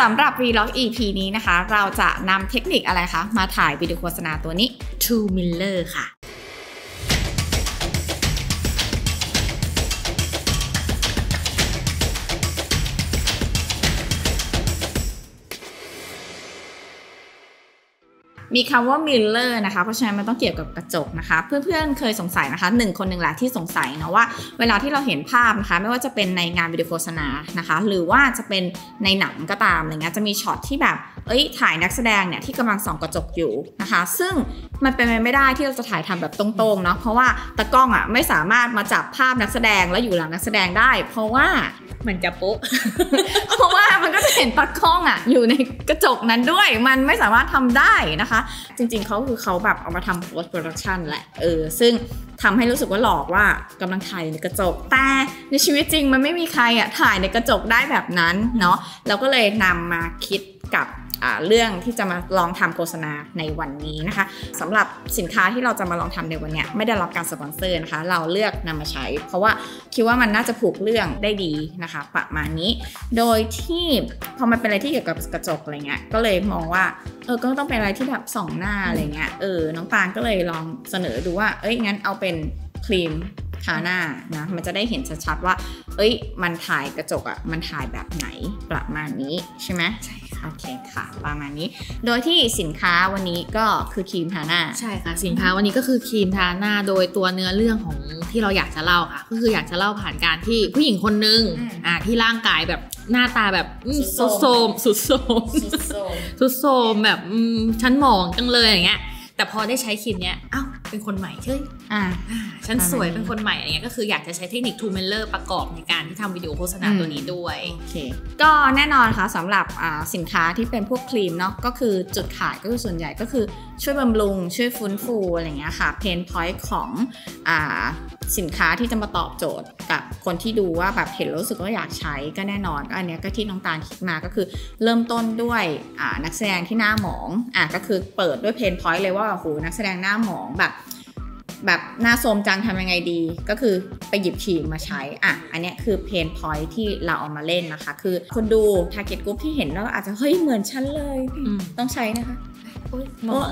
สำหรับ Vlog EP นี้นะคะเราจะนำเทคนิคอะไรคะมาถ่ายวิดีโฆษณาตัวนี้ True Miller ค่ะมีคำว่า mirror นะคะเพราะฉะนั้นมันต้องเกี่ยวกับกระจกนะคะเพื่อนๆเคยสงสัยนะคะคนหนึ่งแหละที่สงสัยนะว่าเวลาที่เราเห็นภาพนะคะไม่ว่าจะเป็นในงานวิดีโฆษณานะคะหรือว่าจะเป็นในหนังก็ตามอะไรเงี้ยจะมีช็อตที่แบบถ่ายนักแสดงเนี่ยที่กำลังส่องกระจกอยู่นะคะซึ่งมันเป็นไปไม่ได้ที่เราจะถ่ายทำแบบตรงๆเนาะเพราะว่าตากล้องอ่ะไม่สามารถมาจับภาพนักแสดงแล้วอยู่หลังนักแสดงได้เพราะว่ามันจะโป๊ะเพราะว่ามันก็จะเห็นตากล้องอ่ะอยู่ในกระจกนั้นด้วยมันไม่สามารถทำได้นะคะจริงๆเขาแบบเอามาทำ post production แหละซึ่งทำให้รู้สึกว่าหลอกว่ากำลังถ่ายในกระจกแต่ในชีวิตจริงมันไม่มีใครอ่ะถ่ายในกระจกได้แบบนั้นเนาะเราก็เลยนำมาคิดกับเรื่องที่จะมาลองทำโฆษณาในวันนี้นะคะสำหรับสินค้าที่เราจะมาลองทำในวันนี้ไม่ได้รับการสปอนเซอร์นะคะเราเลือกนำมาใช้เพราะว่าคิดว่ามันน่าจะผูกเรื่องได้ดีนะคะประมาณนี้โดยที่พอมันเป็นอะไรที่เกี่ยวกับกระจกอะไรเงี้ยก็เลยมองว่าก็ต้องเป็นอะไรที่แบบส่องหน้าอะไรเงี้ยน้องปางก็เลยลองเสนอดูว่างั้นเอาเป็นครีมทาหน้านะมันจะได้เห็นชัดๆว่ามันถ่ายกระจกมันถ่ายแบบไหนประมาณนี้ใช่ไหมใช่ค่ะโอเคค่ะประมาณนี้โดยที่สินค้าวันนี้ก็คือครีมทาหน้าใช่ค่ะสินค้าวันนี้ก็คือครีมทาหน้าโดยตัวเนื้อเรื่องของที่เราอยากจะเล่าค่ะก็คืออยากจะเล่าผ่านการที่ผู้หญิงคนนึงที่ร่างกายแบบหน้าตาแบบสุดโทรมแบบฉันหมองจังเลยอย่างเงี้ยแต่พอได้ใช้ครีมเนี้ยเป็นคนใหม่เช่ฉันสวยเป็นคนใหม่อะไรเงี้ยก็คืออยากจะใช้เทคนิค True Miller ประกอบในการที่ทำวิดีโอโฆษณาตัวนี้ด้วยโอเคก็แน่นอนค่ะสำหรับสินค้าที่เป็นพวกครีมเนาะก็คือจุดขายก็คือส่วนใหญ่ก็คือช่วยบำรุงช่วยฟื้นฟูอะไรเงี้ยค่ะเพนพอยต์ของสินค้าที่จะมาตอบโจทย์กับคนที่ดูว่าแบบเห็นรู้สึกว่าอยากใช้ก็แน่นอนอันนี้ก็ที่น้องตาลคิดมาก็คือเริ่มต้นด้วยนักแสดงที่หน้าหมองก็คือเปิดด้วยเพนพอยต์เลยว่าโอ้โหนักแสดงหน้าหมองแบบหน้าโทรมจังทำยังไงดีก็คือไปหยิบครีมมาใช้อันนี้คือเพนพอยต์ที่เราเอามาเล่นนะคะคือคนดู target group ที่เห็นแล้วอาจจะเฮ้ยเหมือนฉันเลยต้องใช้นะคะมอง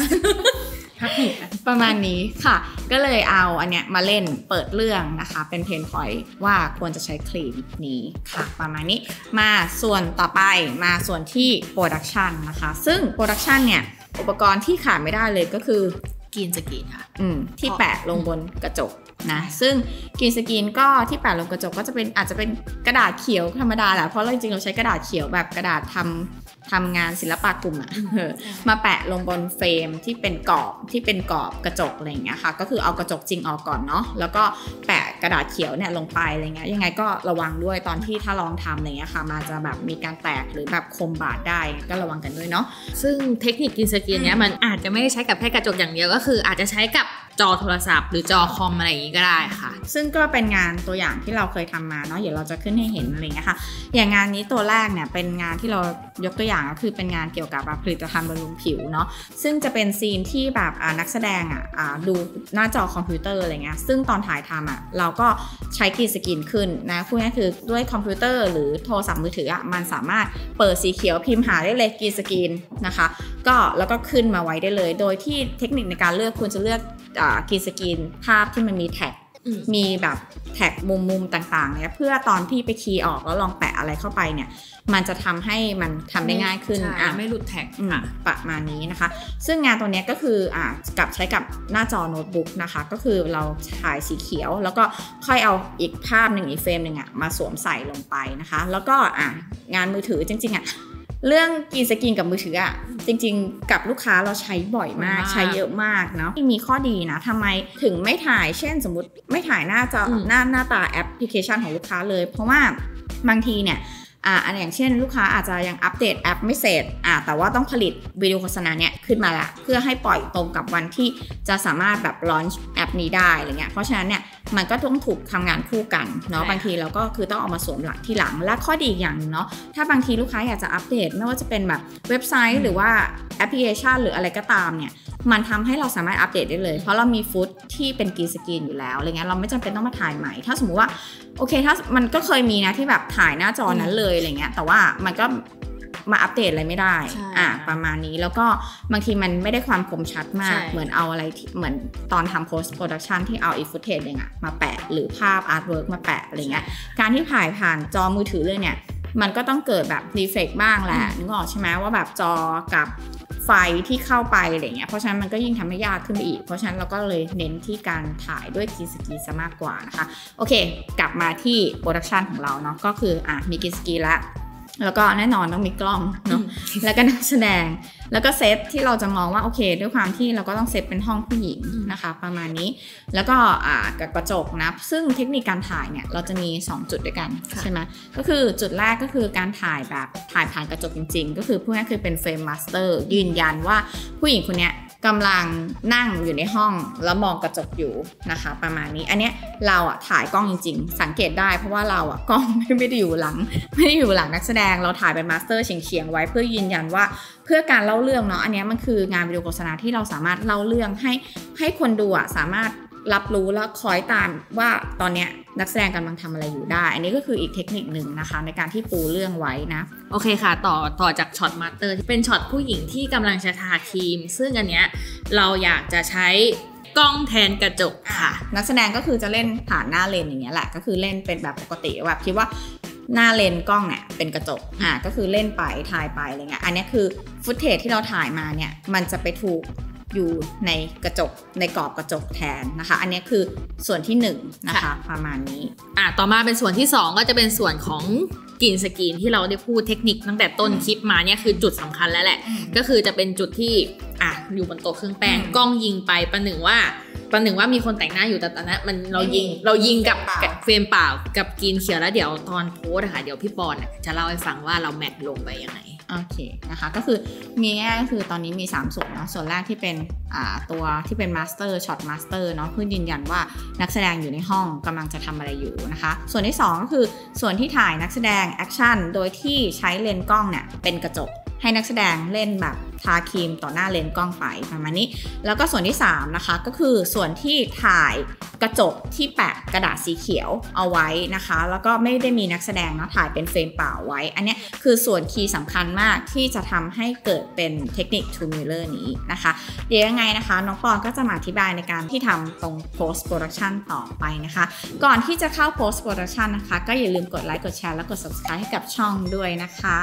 ประมาณนี้ค่ะก็เลยเอาอันเนี้ยมาเล่นเปิดเรื่องนะคะเป็นเพนพอยต์ว่าควรจะใช้ครีมนี้ค่ะประมาณนี้มาส่วนต่อไปมาส่วนที่โปรดักชันนะคะซึ่งโปรดักชันเนี่ยอุปกรณ์ที่ขาดไม่ได้เลยก็คือกรีนสกรีนค่ะที่แปะลงบนกระจกนะซึ่งกรีนสกรีนก็ที่แปะลงกระจกก็จะเป็นอาจจะเป็นกระดาษเขียวธรรมดาแหละเพราะจริงๆเราใช้กระดาษเขียวแบบกระดาษทำงานศิลปะกลุ่มมาแปะลงบนเฟรมที่เป็นกรอบกระจกอะไรอย่างเงี้ยค่ะก็คือเอากระจกจริงออกก่อนเนาะแล้วก็แปะกระดาษเขียวเนี่ยลงไปอะไรเงี้ยยังไงก็ระวังด้วยตอนที่ถ้าลองทำอะไรเงี้ยค่ะมันจะแบบมีการแตกหรือแบบคมบาดได้ก็ระวังกันด้วยเนาะซึ่งเทคนิคกรีนสกรีนเนี้ยมันอาจจะไม่ได้ใช้กับแค่กระจกอย่างเดียวก็คืออาจจะใช้กับจอโทรศัพท์หรือจอคอมอะไรอย่างนี้ก็ได้ค่ะซึ่งก็เป็นงานตัวอย่างที่เราเคยทำมาเนาะเดี๋ยวเราจะขึ้นให้เห็นอะไรเงี้ยค่ะอย่างงานนี้ตัวแรกเนี่ยเป็นงานที่เรายกตัวอย่างก็คือเป็นงานเกี่ยวกับผลิตภัณฑ์บำรุงผิวเนาะซึ่งจะเป็นซีนที่แบบนักแสดงดูหน้าจอคอมพิวเตอร์อะไรเงี้ยซึ่งตอนถ่ายทำเราก็ใช้กรีนสกรีนขึ้นนะพูดง่ายคือด้วยคอมพิวเตอร์หรือโทรศัพท์มือถือมันสามารถเปิดสีเขียวพิมพ์หาได้เลยกรีนสกรีนนะคะก็แล้วก็ขึ้นมาไว้ได้เลยโดยที่เทคนิคในการเลือกควรจะเลือกกรีนสกรีนภาพที่มันมีแท็กมีแบบแท็กมุมต่างๆเนี่ยเพื่อตอนที่ไปคีย์ออกแล้วลองแปะอะไรเข้าไปเนี่ยมันจะทำให้มันทำได้ง่ายขึ้นไม่หลุดแท็กประมาณนี้นะคะซึ่งงานตัวนี้ก็คือกับใช้กับหน้าจอโน้ตบุ๊กนะคะก็คือเราถ่ายสีเขียวแล้วก็ค่อยเอาอีกภาพหนึ่งอีกเฟรมหนึ่งมาสวมใส่ลงไปนะคะแล้วก็งานมือถือจริงๆเรื่องกรีนสกรีนกับมือถือจริงๆกับลูกค้าเราใช้บ่อยมากใช้เยอะมากเนาะมีข้อดีนะทำไมถึงไม่ถ่ายเช่นสมมุติไม่ถ่ายหน้าจอหน้าตาแอปพลิเคชันของลูกค้าเลยเพราะว่าบางทีเนี่ยอันอย่างเช่นลูกค้าอาจจะยังอัปเดตแอปไม่เสร็จแต่ว่าต้องผลิตวิดีโอโฆษณาเนี่ยขึ้นมาละเพื่อให้ปล่อยตรงกับวันที่จะสามารถแบบลอนช์แอปนี้ได้อะไรเงี้ยเพราะฉะนั้นเนี่ยมันก็ต้องถูกทำงานคู่กันเนาะบางทีเราก็คือต้องเอามาสวมหลังที่หลังและข้อดีอย่างนึงเนาะถ้าบางทีลูกค้าอยากจะอัปเดตไม่ว่าจะเป็นแบบเว็บไซต์หรือว่าแอปพลิเคชันหรืออะไรก็ตามเนี่ยมันทำให้เราสามารถอัปเดตได้เลยเพราะเรามีฟุตที่เป็นกรีนสกรีนอยู่แล้วอะไรเงี้ยเราไม่จำเป็นต้องมาถ่ายใหม่ถ้าสมมุติว่าโอเคถ้ามันก็เคยมีนะที่แบบถ่ายหน้าจอนั้นเลยอะไรเงี้ยแต่ว่ามันก็มาอัปเดตอะไรไม่ได้ประมาณนี้แล้วก็บางทีมันไม่ได้ความคมชัดมากเหมือนเอาอะไรเหมือนตอนทำ post production ที่เอาอีฟุตเทจเองอะมาแปะหรือภาพ artwork มาแปะอะไรเงี้ยการที่ถ่ายผ่านจอมือถือเลยเนี่ยมันก็ต้องเกิดแบบรีเฟล็กบ้างแหละนึกออกใช่ไหมว่าแบบจอกับไฟที่เข้าไปอะไรเงี้ยเพราะฉะนั้นมันก็ยิ่งทำให้ยากขึ้นไปอีกเพราะฉะนั้นเราก็เลยเน้นที่การถ่ายด้วยกินสกีซะมากกว่านะคะโอเคกลับมาที่โปรดักชันของเราเนาะก็คือมีกินสกีแล้วก็แน่นอนต้องมีกล้องเนาะแล้วก็นักแสดงแล้วก็เซตที่เราจะมองว่าโอเคด้วยความที่เราก็ต้องเซตเป็นห้องผู้หญิงนะคะประมาณนี้แล้วก็กับกระจกนะซึ่งเทคนิคการถ่ายเนี่ยเราจะมี2จุดด้วยกันใช่ไหมก็คือจุดแรกก็คือการถ่ายแบบถ่ายผ่านกระจกจริงๆก็คือพูดง่ายๆคือเป็นเฟรมมาสเตอร์ยืนยันว่าผู้หญิงคนนี้กำลังนั่งอยู่ในห้องแล้วมองกระจกอยู่นะคะประมาณนี้อันเนี้ยเราถ่ายกล้องจริงๆสังเกตได้เพราะว่าเรากล้องไม่ได้อยู่หลังนักแสดงเราถ่ายเป็นมาสเตอร์เฉียงๆไว้เพื่อยืนยันว่าเพื่อการเล่าเรื่องเนาะอันนี้มันคืองานวิดีโอโฆษณาที่เราสามารถเล่าเรื่องให้คนดูสามารถรับรู้แล้วคอยตามว่าตอนนี้นักแสดงกำลังทำอะไรอยู่ได้อันนี้ก็คืออีกเทคนิคหนึ่งนะคะในการที่ปูเรื่องไว้นะโอเคค่ะต่อจากช็อตมาสเตอร์ที่เป็นช็อตผู้หญิงที่กำลังจะทาครีมซึ่งอันเนี้ยเราอยากจะใช้กล้องแทนกระจกค่ะนักแสดงก็คือจะเล่นผ่านหน้าเลนอย่างเงี้ยแหละก็คือเล่นเป็นแบบปกติแบบคิดว่าหน้าเลนกล้องเนี่ยเป็นกระจกก็คือเล่นไปถ่ายไปอะไรเงี้ยอันนี้คือฟุตเทจที่เราถ่ายมาเนี่ยมันจะไปถูกอยู่ในกระจกในกรอบกระจกแทนนะคะอันนี้คือส่วนที่1นะคะประมาณนี้ต่อมาเป็นส่วนที่2ก็จะเป็นส่วนของกรีนสกรีนที่เราได้พูดเทคนิคตั้งแต่ต้นคลิปมาเนี่ยคือจุดสำคัญแล้วแหละก็คือจะเป็นจุดที่อยู่บนโต๊ะเครื่องแป้งกล้องยิงไปประหนึ่งว่ามีคนแต่งหน้าอยู่แต่ตอนนั้นเรายิงกับเฟรมเปล่ากับกรีนเขียวแล้วเดี๋ยวตอนโพสเดี๋ยวพี่ปอนจะเล่าให้ฟังว่าเราแมทลงไปยังไงโอเคนะคะก็คือมีง่ายก็คือตอนนี้มี3ส่วนเนาะส่วนแรกที่เป็นตัวที่เป็นมาสเตอร์ช็อตมาสเตอร์เนาะเพื่อยืนยันว่านักแสดงอยู่ในห้องกำลังจะทำอะไรอยู่นะคะส่วนที่2ก็คือส่วนที่ถ่ายนักแสดงแอคชั่นโดยที่ใช้เลนส์กล้องเนี่ยเป็นกระจกให้นักแสดงเล่นแบบทาครีมต่อหน้าเลนส์กล้องไปประมาณนี้แล้วก็ส่วนที่3นะคะก็คือส่วนที่ถ่ายกระจกที่แปะกระดาษสีเขียวเอาไว้นะคะแล้วก็ไม่ได้มีนักแสดงนะถ่ายเป็นเฟรมเปล่าไว้อันนี้คือส่วนคีย์สำคัญมากที่จะทำให้เกิดเป็นเทคนิค Two Mirror นี้นะคะเดี๋ยวยังไงนะคะน้องปอนก็จะมาอธิบายในการที่ทำตรง post production ต่อไปนะคะก่อนที่จะเข้า post production นะคะก็อย่าลืมกดไลค์กดแชร์และกด subscribe ให้กับช่องด้วยนะคะ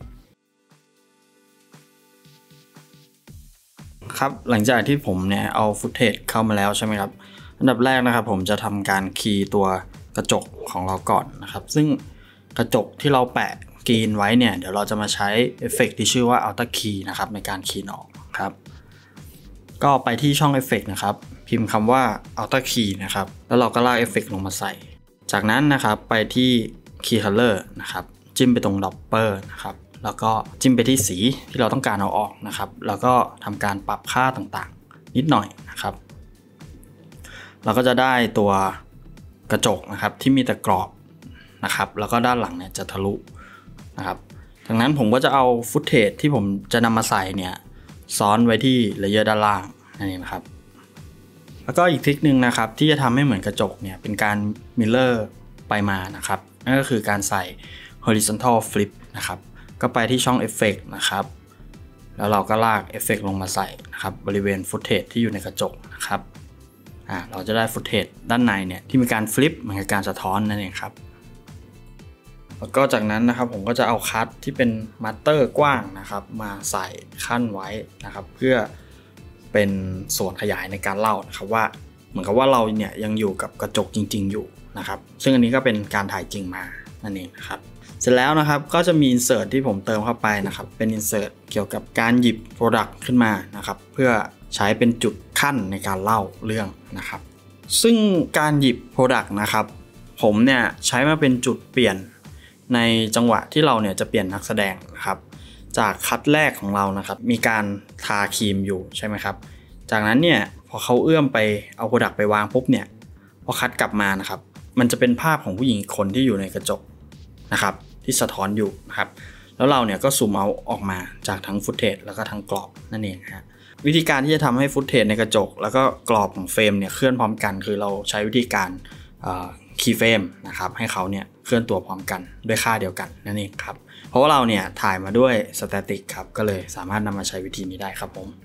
ครับหลังจากที่ผมเนี่ยเอาฟุตเทจเข้ามาแล้วใช่ไหมครับอันดับแรกนะครับผมจะทำการคีย์ตัวกระจกของเราก่อนนะครับซึ่งกระจกที่เราแปะกรีนไว้เนี่ยเดี๋ยวเราจะมาใช้เอฟเฟกต์ที่ชื่อว่า Outer Key นะครับในการคีย์ออกครับก็ไปที่ช่องเอฟเฟกต์นะครับพิมพ์คำว่า Outer Key นะครับแล้วเราก็ลากเอฟเฟกต์ลงมาใส่จากนั้นนะครับไปที่ Key Color นะครับจิ้มไปตรง Dropper นะครับแล้วก็จิ้มไปที่สีที่เราต้องการเอาออกนะครับแล้วก็ทำการปรับค่าต่างๆนิดหน่อยนะครับเราก็จะได้ตัวกระจกนะครับที่มีแต่กรอบนะครับแล้วก็ด้านหลังเนี่ยจะทะลุนะครับดังนั้นผมก็จะเอาฟุตเทจที่ผมจะนำมาใส่เนี่ยซ้อนไว้ที่เลเยอร์ด้านล่างนั่นเองนะครับแล้วก็อีกทริคนึงนะครับที่จะทำให้เหมือนกระจกเนี่ยเป็นการมิเรอร์ไปมานะครับนั่นก็คือการใส่ horizontal flip นะครับก็ไปที่ช่องเอฟเฟกต์นะครับแล้วเราก็ลากเอฟเฟกต์ลงมาใส่นะครับบริเวณฟุตเทจที่อยู่ในกระจกนะครับเราจะได้ฟุตเทจด้านในเนี่ยที่มีการฟลิปเหมือนกับการสะท้อนนั่นเองครับแล้วก็จากนั้นนะครับผมก็จะเอาคัทที่เป็นมัตเตอร์กว้างนะครับมาใส่ขั้นไว้นะครับเพื่อเป็นส่วนขยายในการเล่านะครับว่าเหมือนกับว่าเราเนี่ยยังอยู่กับกระจกจริงๆอยู่นะครับซึ่งอันนี้ก็เป็นการถ่ายจริงมานั่นเองนะครับเสร็จแล้วนะครับก็จะมีอินเสิร์ตที่ผมเติมเข้าไปนะครับเป็นอินเสิร์ตเกี่ยวกับการหยิบ Product ขึ้นมานะครับเพื่อใช้เป็นจุดขั้นในการเล่าเรื่องนะครับซึ่งการหยิบ Product นะครับผมเนี่ยใช้มาเป็นจุดเปลี่ยนในจังหวะที่เราเนี่ยจะเปลี่ยนนักแสดงนะครับจากคัทแรกของเรานะครับมีการทาครีมอยู่ใช่ไหมครับจากนั้นเนี่ยพอเขาเอื้อมไปเอา Product ไปวางปุ๊บเนี่ยพอคัทกลับมานะครับมันจะเป็นภาพของผู้หญิงคนที่อยู่ในกระจกนะครับที่สะท้อนอยู่นะครับแล้วเราเนี่ยก็ซูมเอาออกมาจากทั้งฟุตเทจแล้วก็ทั้งกรอบนั่นเองฮะวิธีการที่จะทำให้ฟุตเทจในกระจกแล้วก็กรอบของเฟรมเนี่ยเคลื่อนพร้อมกันคือเราใช้วิธีการคีย์เฟรมนะครับให้เขาเนี่ยเคลื่อนตัวพร้อมกันด้วยค่าเดียวกันนั่นเองครับเพราะว่าเราเนี่ยถ่ายมาด้วย static ครับก็เลยสามารถนำมาใช้วิธีนี้ได้ครับผม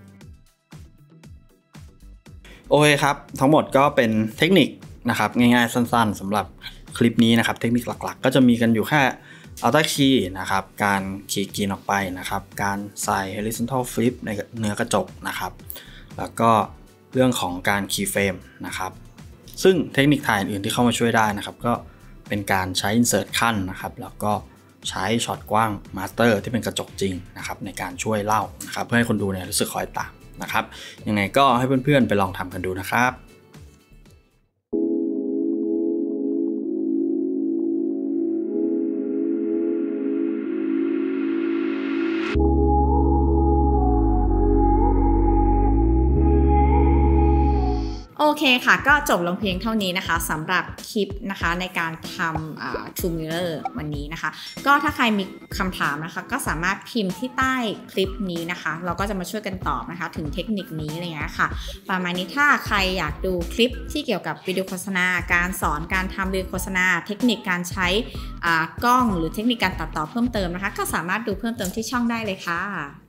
โอเคครับทั้งหมดก็เป็นเทคนิคนะครับง่ายๆสั้นๆสำหรับคลิปนี้นะครับเทคนิคหลักๆก็จะมีกันอยู่แค่ Alta Key นะครับการคีย์กรีนออกไปนะครับการใส่ horizontal flip ในเนื้อกระจกนะครับแล้วก็เรื่องของการ keyframe นะครับซึ่งเทคนิคถ่ายอื่นที่เข้ามาช่วยได้นะครับก็เป็นการใช้ insert ขั้นนะครับแล้วก็ใช้ช็อตกว้าง master ที่เป็นกระจกจริงนะครับในการช่วยเล่านะครับเพื่อให้คนดูเนี่ยรู้สึกคอยตามนะครับยังไงก็ให้เพื่อนๆไปลองทำกันดูนะครับโอเคค่ะก็จบลงเพียงเท่านี้นะคะสำหรับคลิปนะคะในการทำTrue Mirror วันนี้นะคะก็ถ้าใครมีคำถามนะคะก็สามารถพิมพ์ที่ใต้คลิปนี้นะคะเราก็จะมาช่วยกันตอบนะคะถึงเทคนิคนี้อะไรเงี้ยค่ะประมาณนี้ถ้าใครอยากดูคลิปที่เกี่ยวกับวิดีโอโฆษณาการสอนการทำวิดีโอโฆษณาเทคนิคการใช้กล้องหรือเทคนิคการตัดต่อเพิ่มเติมนะคะก็สามารถดูเพิ่มเติมที่ช่องได้เลยค่ะ